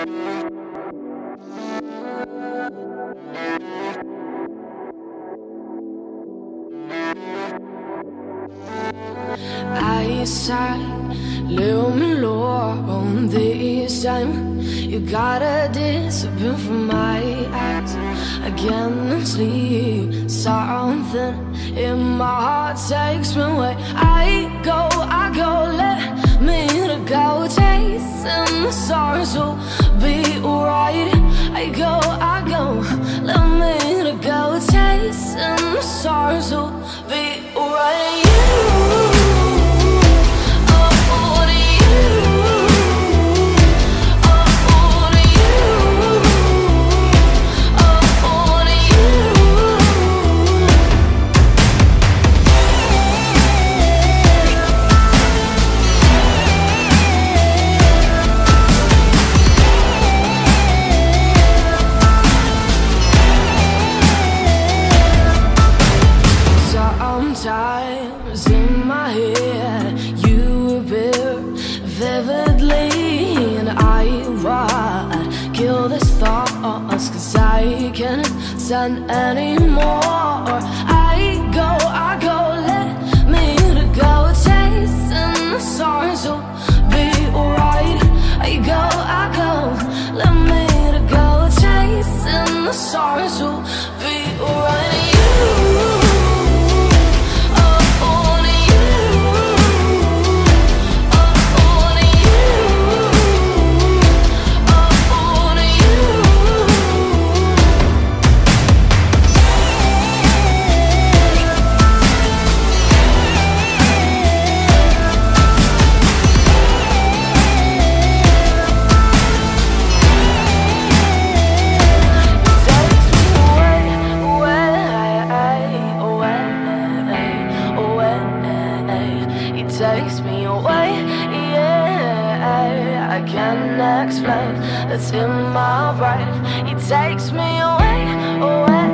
Eyesight, leave me alone this time. You gotta disappear from my eyes again and sleep. Something in my heart takes me away. I go, let me to go, chasing the stars will be alright. I go, let me to go, chasing the stars will be alright. Sometimes in my head you appear vividly, and I would kill these thoughts, cause I can't stand anymore. I go, let me to go, chasing the stars will be alright. I go, let me to go, chasing the stars will be alright. Takes me away, yeah, I can't explain, it's in my brain. It takes me away, away.